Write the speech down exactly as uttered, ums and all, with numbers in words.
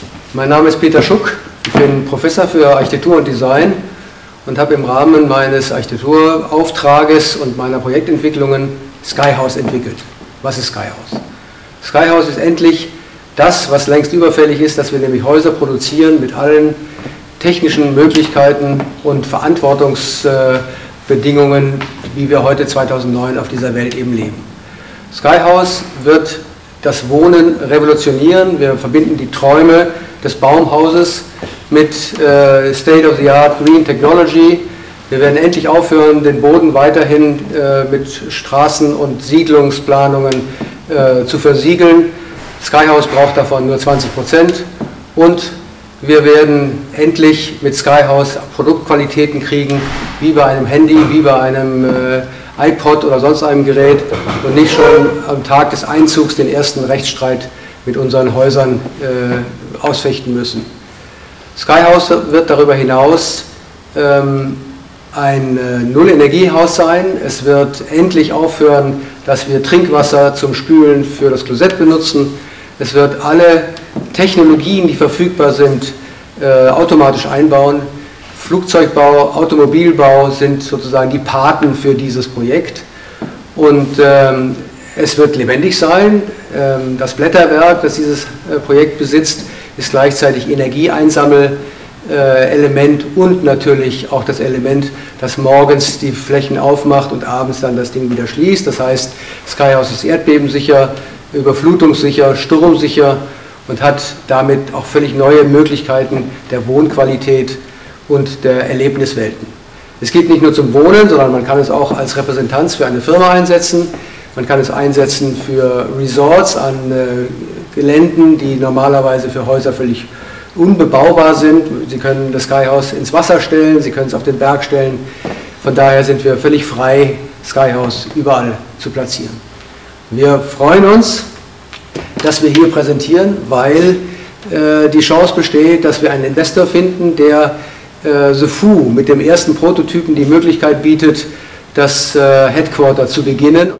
Mein Name ist Peter Schuck, ich bin Professor für Architektur und Design und habe im Rahmen meines Architekturauftrages und meiner Projektentwicklungen Skyhouse entwickelt. Was ist Skyhouse? Skyhouse ist endlich das, was längst überfällig ist, dass wir nämlich Häuser produzieren mit allen technischen Möglichkeiten und Verantwortungsbedingungen, wie wir heute zweitausendneun auf dieser Welt eben leben. Skyhouse wird das Wohnen revolutionieren. Wir verbinden die Träume des Baumhauses mit äh, State-of-the-Art Green Technology. Wir werden endlich aufhören, den Boden weiterhin äh, mit Straßen- und Siedlungsplanungen äh, zu versiegeln. Skyhouse braucht davon nur zwanzig Prozent und wir werden endlich mit Skyhouse Produktqualitäten kriegen, wie bei einem Handy, wie bei einem äh, iPod oder sonst einem Gerät und nicht schon am Tag des Einzugs den ersten Rechtsstreit mit unseren Häusern äh, ausfechten müssen. Skyhouse wird darüber hinaus ähm, ein äh, Null-Energie-Haus sein. Es wird endlich aufhören, dass wir Trinkwasser zum Spülen für das Klosett benutzen. Es wird alle Technologien, die verfügbar sind, äh, automatisch einbauen. Flugzeugbau, Automobilbau sind sozusagen die Paten für dieses Projekt. Und ähm, es wird lebendig sein. Ähm, das Blätterwerk, das dieses äh, Projekt besitzt, ist gleichzeitig Energieeinsammelelement äh, und natürlich auch das Element, das morgens die Flächen aufmacht und abends dann das Ding wieder schließt. Das heißt, Skyhouse ist erdbebensicher, überflutungssicher, sturmsicher und hat damit auch völlig neue Möglichkeiten der Wohnqualität und der Erlebniswelten. Es geht nicht nur zum Wohnen, sondern man kann es auch als Repräsentanz für eine Firma einsetzen. Man kann es einsetzen für Resorts an äh, Geländen, die normalerweise für Häuser völlig unbebaubar sind. Sie können das Skyhouse ins Wasser stellen, Sie können es auf den Berg stellen. Von daher sind wir völlig frei, Skyhouse überall zu platzieren. Wir freuen uns, dass wir hier präsentieren, weil äh, die Chance besteht, dass wir einen Investor finden, der äh, The Foo mit dem ersten Prototypen die Möglichkeit bietet, das äh, Headquarter zu beginnen.